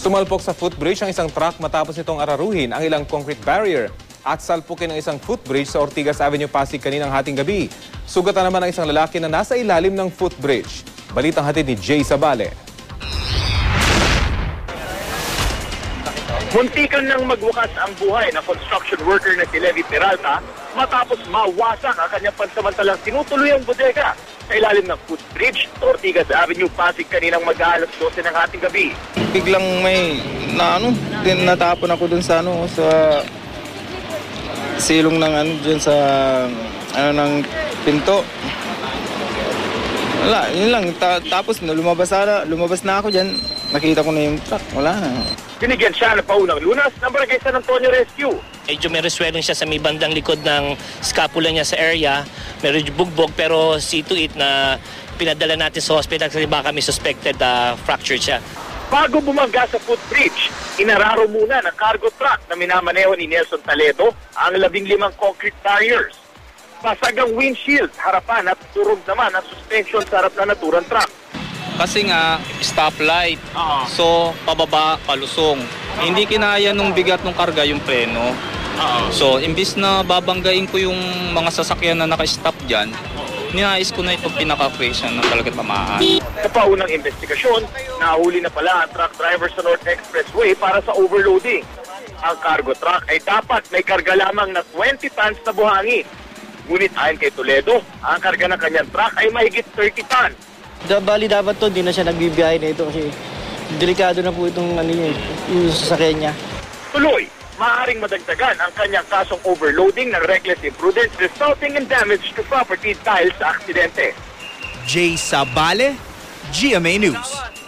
Sumalpok sa footbridge ang isang truck matapos nitong araruhin ang ilang concrete barrier at salpukin ang isang footbridge sa Ortigas Avenue, Pasig kaninang hating gabi. Sugatan naman ang isang lalaki na nasa ilalim ng footbridge. Balitang hatid ni Jay Sabale. Muntikan nang magwakas ang buhay na construction worker na si Levi Peralta matapos mawasak ang kanyang pansamantalang tinutuluyang bodega sa ilalim ng footbridge sa Ortigas Avenue, Pasig kaninang mag-aalas 12 ng hating gabi. Biglang may natapon ako dun sa sa silong ng diyan sa ng pinto. Wala, yun lang. Tapos lumabas na ako diyan. Nakita ko na yung truck. Wala na. Binigyan siya ng paunang lunas ng Barangay San Antonio Rescue. Medyo may reswelong siya sa may bandang likod ng scapula niya sa area. Medyo bugbog pero see to it na pinadala natin sa hospital kasi baka may suspected fracture siya. Bago bumangga sa footbridge, inararo muna ng cargo truck na minamaneho ni Nelson Taledo ang 15 concrete barriers. Basag ang windshield, harapan at turog naman ang suspension sa harap na naturang truck. Kasi nga, stoplight. So, pababa, palusong. Hindi kinaya nung bigat ng karga yung preno. So, imbis na babanggain ko yung mga sasakyan na naka-stop dyan, ninais ko na itong pinaka-question na talaga tamaan. Sa paunang investigasyon, nahuli na pala ang truck driver sa North Expressway para sa overloading. Ang cargo truck ay dapat may karga lamang na 20 tons na buhangin. Ngunit ayon kay Toledo, ang karga ng kanyang truck ay mahigit 30 tons. Bali dapat to, di na siya nagbibiyahe na ito kasi delikado na po itong yung sasakyan niya. Tuloy, maaaring madagdagan ang kanyang kasong overloading ng reckless imprudence resulting in damage to property dahil sa aksidente. Jay Sabale, GMA News.